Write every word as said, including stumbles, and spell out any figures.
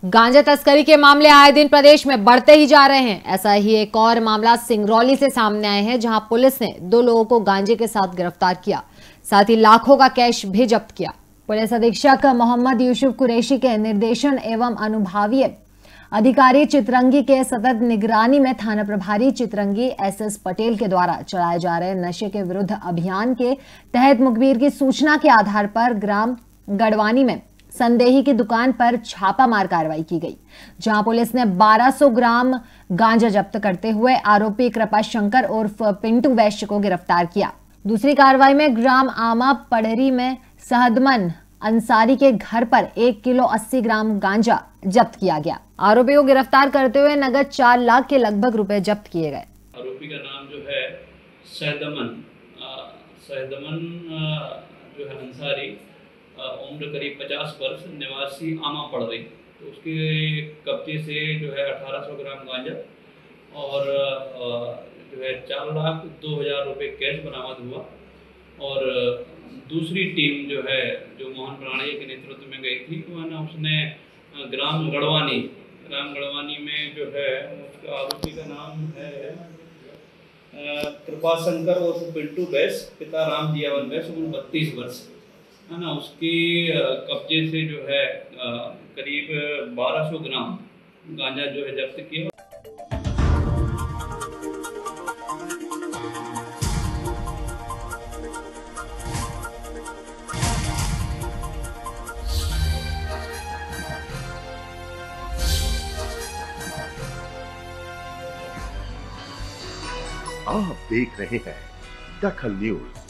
गांजा तस्करी के मामले आए दिन प्रदेश में बढ़ते ही जा रहे हैं। ऐसा ही एक और मामला सिंगरौली से सामने आया है, जहां पुलिस ने दो लोगों को गांजे के साथ गिरफ्तार किया, साथ ही लाखों का कैश भी जब्त किया। पुलिस अधीक्षक मोहम्मद यूसुफ कुरैशी के निर्देशन एवं अनुभावीय अधिकारी चितरंगी के सतत निगरानी में थाना प्रभारी चितरंगी एस एस पटेल के द्वारा चलाए जा रहे नशे के विरुद्ध अभियान के तहत मुखबिर की सूचना के आधार पर ग्राम गढ़वानी में संदेही की दुकान पर छापामार कार्रवाई की गई, जहां पुलिस ने बारह सौ ग्राम गांजा जब्त करते हुए आरोपी कृपा शंकर उर्फ पिंटू वैश्य को गिरफ्तार किया। दूसरी कार्रवाई में ग्राम आमा पड़री में सहदमन अंसारी के घर पर एक किलो अस्सी ग्राम गांजा जब्त किया गया। आरोपी को गिरफ्तार करते हुए नगद चार लाख के लगभग रुपए जब्त किए गए। आरोपी का नाम जो है सहदमन सहदमन जो है अंसारी, उम्र करीब पचास वर्ष, निवासी आमा पड़ रही। तो उसके कब्जे से जो है अठारह सौ ग्राम गांजा और जो है चार लाख दो हज़ार रुपये कैश बरामद हुआ। और दूसरी टीम जो है जो मोहन प्राणी के नेतृत्व में गई थी, वो ना उसने ग्राम गढ़वानी ग्राम गढ़वानी में जो है उसका आरोपी का नाम है कृपा शंकर और पिंटू बैस, पिता राम जियावन बैस, उम्र बत्तीस वर्ष है ना। उसके कब्जे से जो है करीब बारह सौ ग्राम गांजा जो है जब्त किया। आप देख रहे हैं दखल न्यूज।